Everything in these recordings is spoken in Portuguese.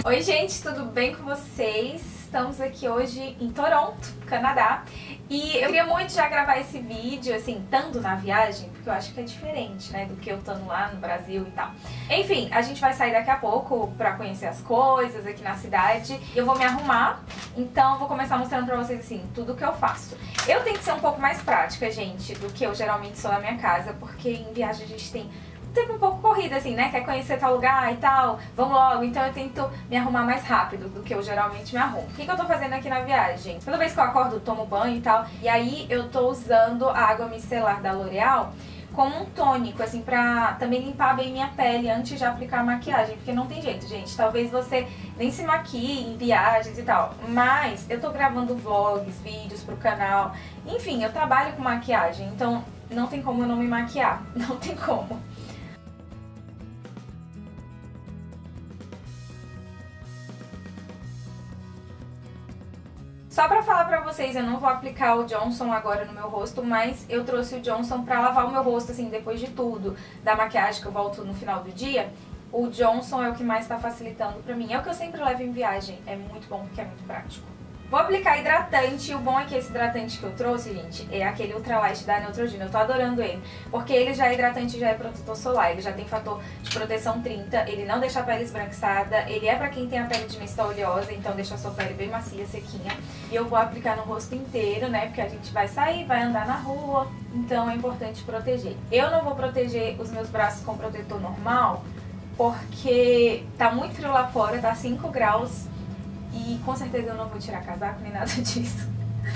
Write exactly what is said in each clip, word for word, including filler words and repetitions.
Oi gente, tudo bem com vocês? Estamos aqui hoje em Toronto, Canadá. E eu queria muito já gravar esse vídeo, assim, estando na viagem, porque eu acho que é diferente, né, do que eu estando lá no Brasil e tal. Enfim, a gente vai sair daqui a pouco pra conhecer as coisas aqui na cidade. Eu vou me arrumar, então eu vou começar mostrando pra vocês, assim, tudo que eu faço. Eu tenho que ser um pouco mais prática, gente, do que eu geralmente sou na minha casa, porque em viagem a gente tem tempo um pouco corrido, assim, né? Quer conhecer tal lugar e tal, vamos logo. Então eu tento me arrumar mais rápido do que eu geralmente me arrumo. O que, que eu tô fazendo aqui na viagem? Toda vez que eu acordo, eu tomo banho e tal. E aí eu tô usando a água micelar da L'Oreal como um tônico, assim, pra também limpar bem minha pele antes de aplicar a maquiagem. Porque não tem jeito, gente. Talvez você nem se maquie em viagens e tal. Mas eu tô gravando vlogs, vídeos pro canal. Enfim, eu trabalho com maquiagem. Então não tem como eu não me maquiar. Não tem como. Só pra falar pra vocês, eu não vou aplicar o Johnson agora no meu rosto, mas eu trouxe o Johnson pra lavar o meu rosto, assim, depois de tudo, da maquiagem que eu volto no final do dia. O Johnson é o que mais tá facilitando pra mim. É o que eu sempre levo em viagem, é muito bom porque é muito prático. Vou aplicar hidratante, e o bom é que esse hidratante que eu trouxe, gente, é aquele Ultralight da Neutrogena. Eu tô adorando ele, porque ele já é hidratante e já é protetor solar, ele já tem fator de proteção trinta, ele não deixa a pele esbranquiçada, ele é pra quem tem a pele de mista oleosa, então deixa a sua pele bem macia, sequinha. E eu vou aplicar no rosto inteiro, né, porque a gente vai sair, vai andar na rua, então é importante proteger. Eu não vou proteger os meus braços com protetor normal, porque tá muito frio lá fora, tá cinco graus. E com certeza eu não vou tirar casaco nem nada disso.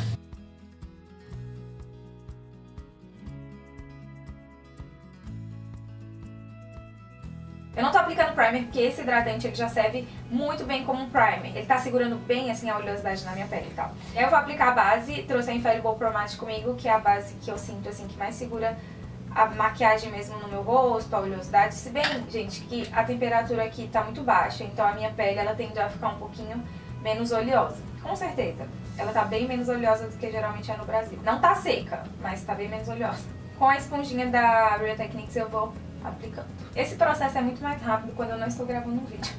Eu não tô aplicando primer porque esse hidratante ele já serve muito bem como um primer. Ele tá segurando bem assim a oleosidade na minha pele e tal. Eu vou aplicar a base, trouxe a Infallible Pro Matte comigo, que é a base que eu sinto assim que mais segura a maquiagem mesmo no meu rosto, a oleosidade. Se bem, gente, que a temperatura aqui tá muito baixa, então a minha pele ela tende a ficar um pouquinho menos oleosa. Com certeza, ela tá bem menos oleosa do que geralmente é no Brasil. Não tá seca, mas tá bem menos oleosa. Com a esponjinha da Real Techniques eu vou aplicando. Esse processo é muito mais rápido quando eu não estou gravando um vídeo.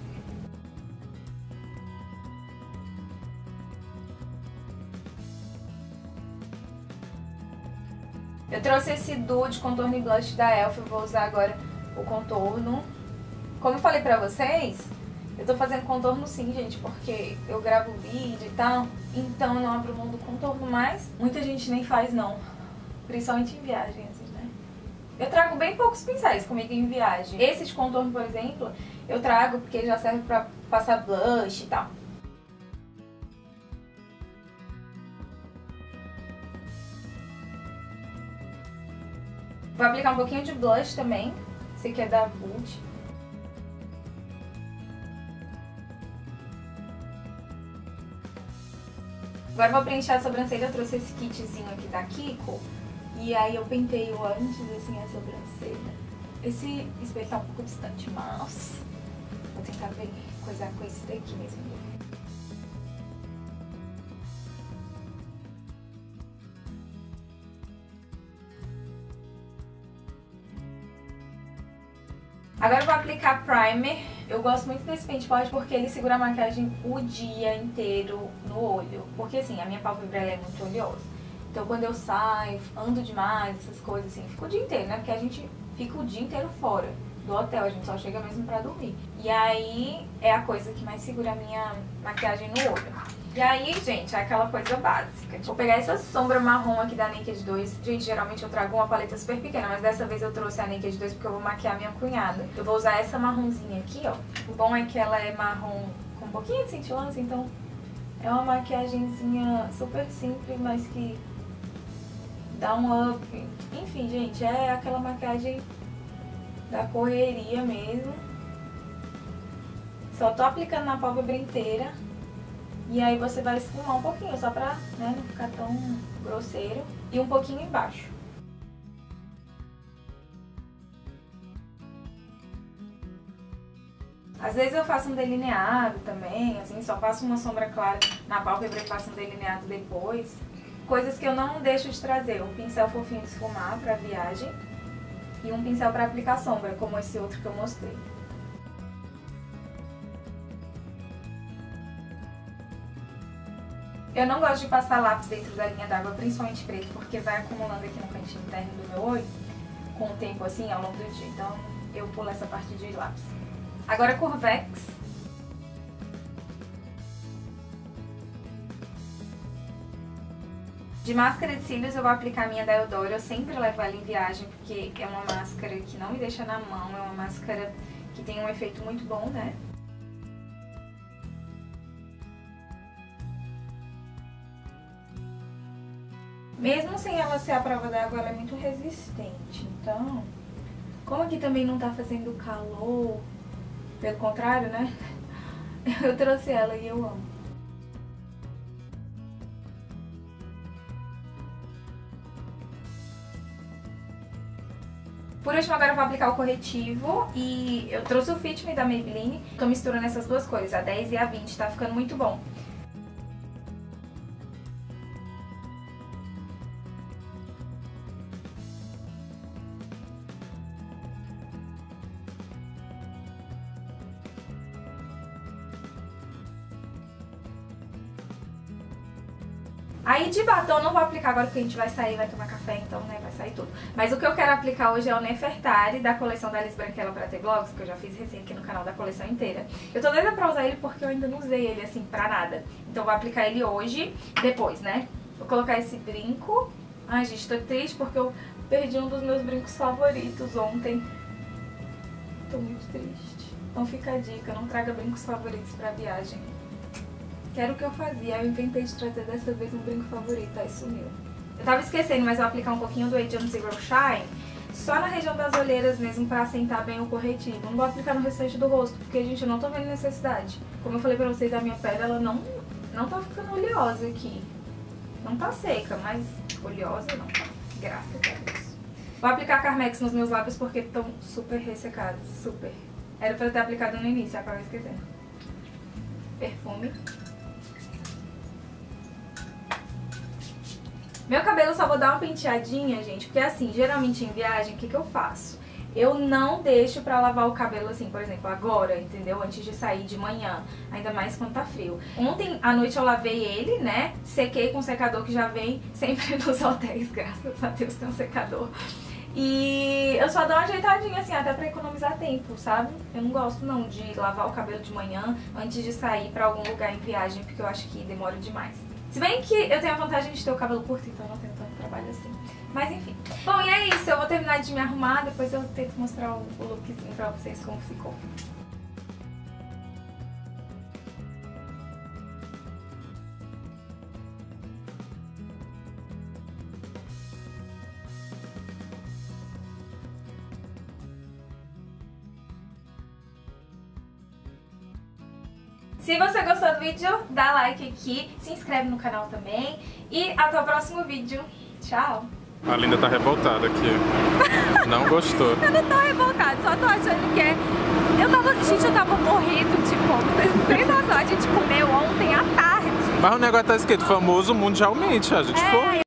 Eu trouxe esse duo de contorno e blush da Elf, eu vou usar agora o contorno. Como eu falei pra vocês, eu tô fazendo contorno sim, gente, porque eu gravo vídeo e tal, então eu não abro mão do contorno mais. Muita gente nem faz não, principalmente em viagem, assim, né? Eu trago bem poucos pincéis comigo em viagem. Esse de contorno, por exemplo, eu trago porque ele já serve pra passar blush e tal. Vou aplicar um pouquinho de blush também, esse aqui é da Vult. Agora eu vou preencher a sobrancelha, eu trouxe esse kitzinho aqui da Kiko. E aí eu penteio antes, assim, a sobrancelha. Esse espelho tá um pouco distante, mas vou tentar ver, coisar com esse daqui mesmo. Agora eu vou aplicar primer. Eu gosto muito desse Paint Pot porque ele segura a maquiagem o dia inteiro no olho. Porque assim, a minha pálpebra é muito oleosa. Então quando eu saio, ando demais, essas coisas assim, fico o dia inteiro, né? Porque a gente fica o dia inteiro fora do hotel, a gente só chega mesmo pra dormir. E aí é a coisa que mais segura a minha maquiagem no olho. E aí, gente, é aquela coisa básica. Vou pegar essa sombra marrom aqui da Naked dois. Gente, geralmente eu trago uma paleta super pequena, mas dessa vez eu trouxe a Naked dois porque eu vou maquiar minha cunhada. Eu vou usar essa marronzinha aqui, ó. O bom é que ela é marrom com um pouquinho de cintilância, então é uma maquiagenzinha super simples, mas que dá um up. Enfim, gente, é aquela maquiagem da correria mesmo. Só tô aplicando na pálpebra inteira. E aí você vai esfumar um pouquinho, só pra, né, não ficar tão grosseiro. E um pouquinho embaixo. Às vezes eu faço um delineado também, assim, só passo uma sombra clara na pálpebra e faço um delineado depois. Coisas que eu não deixo de trazer, um pincel fofinho de esfumar pra viagem e um pincel pra aplicar sombra, como esse outro que eu mostrei. Eu não gosto de passar lápis dentro da linha d'água, principalmente preto, porque vai acumulando aqui no cantinho interno do meu olho, com o tempo assim, ao longo do dia. Então eu pulo essa parte de lápis. Agora Curvex. De máscara de cílios eu vou aplicar a minha da Eudoro. Eu sempre levo ela em viagem, porque é uma máscara que não me deixa na mão, é uma máscara que tem um efeito muito bom, né? Mesmo sem ela ser a prova d'água, ela é muito resistente. Então, como aqui também não tá fazendo calor, pelo contrário, né? Eu trouxe ela e eu amo. Por último, agora eu vou aplicar o corretivo e eu trouxe o Fit Me da Maybelline. Tô misturando essas duas cores, a dez e a vinte, tá ficando muito bom. Aí de batom eu não vou aplicar agora porque a gente vai sair, vai tomar café, então né, vai sair tudo. Mas o que eu quero aplicar hoje é o Nefertari da coleção da Alice Branquela pra ter blogs, que eu já fiz recém aqui no canal da coleção inteira. Eu tô doida pra usar ele porque eu ainda não usei ele assim pra nada. Então eu vou aplicar ele hoje, depois, né? Vou colocar esse brinco. Ai gente, tô triste porque eu perdi um dos meus brincos favoritos ontem. Tô muito triste. Então fica a dica, não traga brincos favoritos pra viagem. Que era o que eu fazia, eu inventei de trazer dessa vez um brinco favorito, aí sumiu. Eu tava esquecendo, mas eu vou aplicar um pouquinho do Age on Zero Shine, só na região das olheiras mesmo, pra assentar bem o corretivo. Não vou aplicar no restante do rosto, porque, gente, eu não tô vendo necessidade. Como eu falei pra vocês, a minha pele, ela não, não tá ficando oleosa aqui. Não tá seca, mas oleosa não tá, graças a Deus. Vou aplicar a Carmex nos meus lábios porque estão super ressecados, super. Era pra eu ter aplicado no início, acabei esquecendo. Perfume. Meu cabelo eu só vou dar uma penteadinha, gente, porque assim, geralmente em viagem, o que que eu faço? Eu não deixo pra lavar o cabelo assim, por exemplo, agora, entendeu? Antes de sair de manhã, ainda mais quando tá frio. Ontem à noite eu lavei ele, né? Sequei com um secador que já vem sempre nos hotéis, graças a Deus tem um secador. E eu só dou uma ajeitadinha assim, até pra economizar tempo, sabe? Eu não gosto não de lavar o cabelo de manhã antes de sair pra algum lugar em viagem, porque eu acho que demora demais. Se bem que eu tenho a vantagem de ter o cabelo curto, então eu não tenho tanto trabalho assim. Mas enfim. Bom, e é isso. Eu vou terminar de me arrumar, depois eu tento mostrar o, o lookzinho pra vocês como ficou. Se você gostou do vídeo, dá like aqui, se inscreve no canal também e até o próximo vídeo. Tchau! A Linda tá revoltada aqui. Não gostou. Eu não tô revoltada, só tô achando que é... Eu tava... Gente, eu tava morrendo de fome. Vocês não têm noção, a gente comeu ontem à tarde. Mas o negócio tá escrito famoso mundialmente, a gente é, foi.